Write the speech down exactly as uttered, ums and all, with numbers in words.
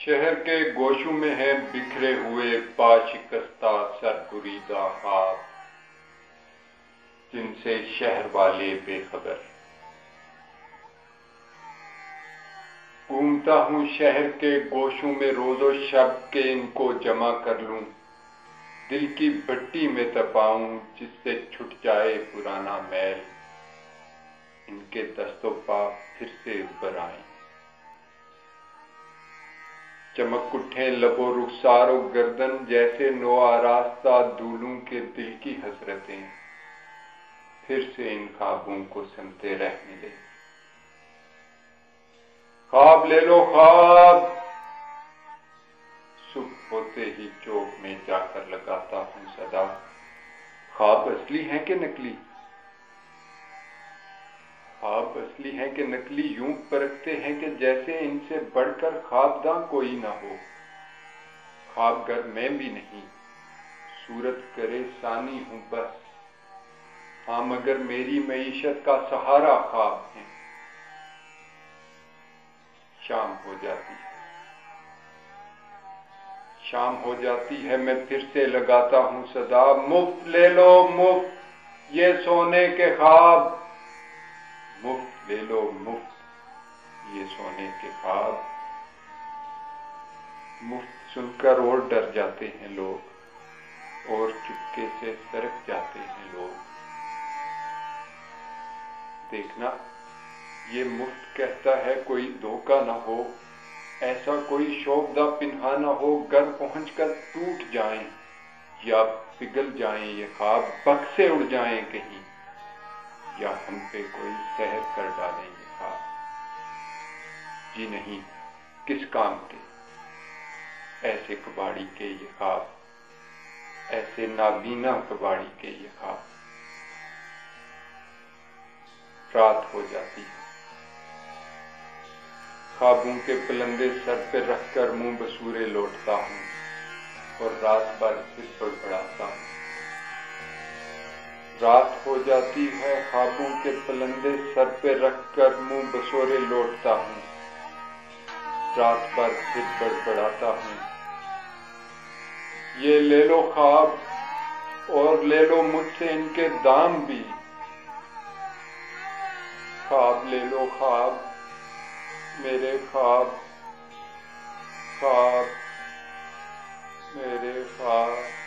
شہر کے گوشوں میں ہیں بکھرے ہوئے پا شکستہ سر بریدہ خواب، جن سے شہر والے بے خبر۔ گھومتا ہوں شہر کے گوشوں میں روز و شب کہ ان کو جمع کر لوں، دل کی بھٹی میں تپاؤں جس سے چھٹ جائے پرانا میل، ان کے دست و پا پھر سے ابھر آئیں۔ چمک اٹھیں لب و رخسار و گردن جیسے نو آراستہ دولوں کے دل کی حسرتیں، پھر سے ان خوابوں کو سنتے رہ ملے۔ خواب لے لو خواب، صبح ہوتے ہی چوک میں جا کر لگاتا ہوں صدا۔ خواب اصلی ہیں کہ نکلی؟ خواب اصلی ہیں کہ نکلی یوں پرکھتے ہیں کہ جیسے ان سے بڑھ کر خوابداں کوئی نہ ہو۔ خواب گر میں بھی نہیں، صورت کرے ثانی ہوں بس، ہاں مگر میری معیشت کا سہارا خواب ہیں۔ شام ہو جاتی ہے شام ہو جاتی ہے میں پھر سے لگاتا ہوں صدا۔ مفت لے لو مفت یہ سونے کے خواب، مفت لے لو مفت یہ سونے کے خواب۔ مفت سن کر اور ڈر جاتے ہیں لوگ، اور چپکے سے سرک جاتے ہیں لوگ۔ دیکھنا یہ مفت کہتا ہے کوئی دھوکہ نہ ہو، ایسا کوئی شوبدہ پنہا نہ ہو، گر پہنچ کر ٹوٹ جائیں یا پگھل جائیں یہ خواب، بک سے اڑ جائیں کہیں، یا ہم پہ کوئی سحر کر ڈالیں یہ خواب۔ جی نہیں کس کام کے ایسے کباڑی کے یہ خواب، ایسے نابینا کباڑی کے یہ خواب۔ رات ہو جاتی ہے خوابوں کے پلندے سر پہ رکھ کر منہ بسورے لوٹتا ہوں، اور رات بھر پھر بڑبڑاتا ہوں۔ رات ہو جاتی ہے خوابوں کے پلندے سر پہ رکھ کر منہ بسورے لوٹتا ہوں، رات بھر پھر بڑبڑاتا ہوں۔ یہ لے لو خواب اور لے لو مجھ سے ان کے دام بھی، خواب لے لو خواب میرے خواب، خواب میرے خواب۔